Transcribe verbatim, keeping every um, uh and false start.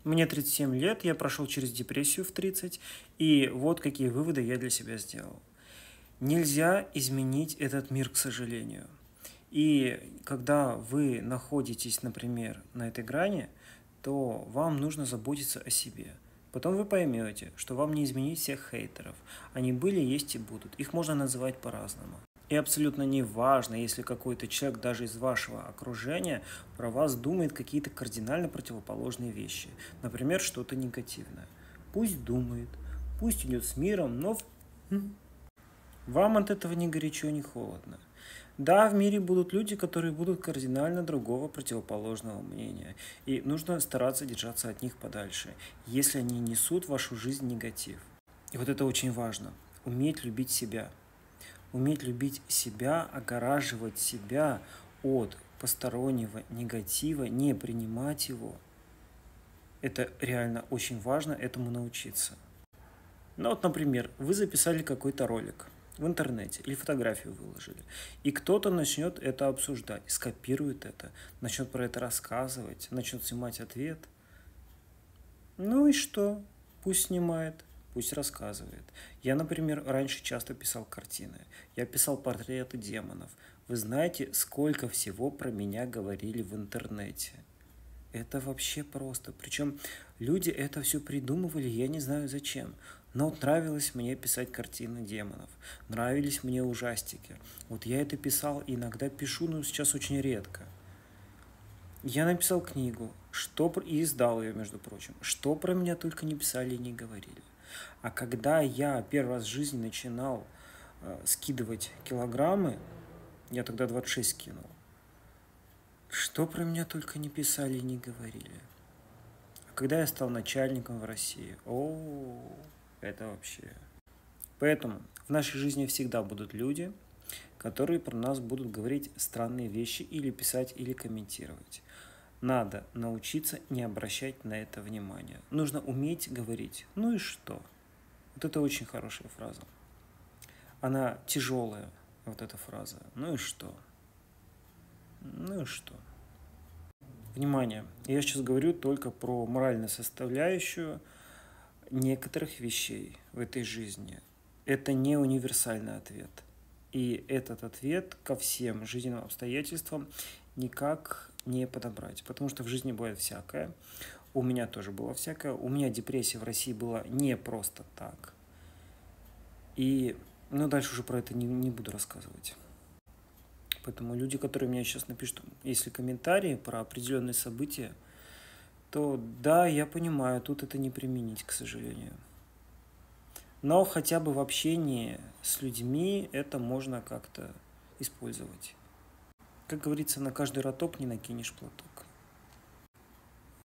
Мне тридцать семь лет, я прошел через депрессию в тридцать, и вот какие выводы я для себя сделал. Нельзя изменить этот мир, к сожалению. И когда вы находитесь, например, на этой грани, то вам нужно заботиться о себе. Потом вы поймете, что вам не изменить всех хейтеров. Они были, есть и будут. Их можно называть по-разному. И абсолютно не важно, если какой-то человек даже из вашего окружения про вас думает какие-то кардинально противоположные вещи. Например, что-то негативное. Пусть думает, пусть идет с миром, но вам от этого ни горячо, ни холодно. Да, в мире будут люди, которые будут кардинально другого противоположного мнения, и нужно стараться держаться от них подальше, если они несут в вашу жизнь негатив. И вот это очень важно. Уметь любить себя. Уметь любить себя, огораживать себя от постороннего негатива, не принимать его. Это реально очень важно этому научиться. Ну вот, например, вы записали какой-то ролик в интернете или фотографию выложили, и кто-то начнет это обсуждать, скопирует это, начнет про это рассказывать, начнет снимать ответ. Ну и что? Пусть снимает, пусть рассказывает. Я, например, раньше часто писал картины, я писал портреты демонов. Вы знаете, сколько всего про меня говорили в интернете? Это вообще просто. Причем люди это все придумывали, я не знаю зачем. Но вот нравилось мне писать картины демонов. Нравились мне ужастики. Вот я это писал, иногда пишу, но сейчас очень редко. Я написал книгу, что и издал ее, между прочим. Что про меня только не писали и не говорили. А когда я первый раз в жизни начинал э, скидывать килограммы, я тогда двадцать шесть скинул, что про меня только не писали и не говорили. А когда я стал начальником в России, о, это вообще. Поэтому в нашей жизни всегда будут люди, которые про нас будут говорить странные вещи или писать, или комментировать. Надо научиться не обращать на это внимания. Нужно уметь говорить «ну и что?». Вот это очень хорошая фраза. Она тяжелая, вот эта фраза. Ну и что? Ну и что? Внимание, я сейчас говорю только про моральную составляющую некоторых вещей в этой жизни. Это не универсальный ответ. И этот ответ ко всем жизненным обстоятельствам никак не подобрать. Потому что в жизни бывает всякое. У меня тоже было всякое. У меня депрессия в России была не просто так. И, ну, дальше уже про это не, не буду рассказывать. Поэтому люди, которые мне сейчас напишут, если комментарии про определенные события, то да, я понимаю, тут это не применить, к сожалению. Но хотя бы в общении с людьми это можно как-то использовать. Как говорится, на каждый роток не накинешь платок.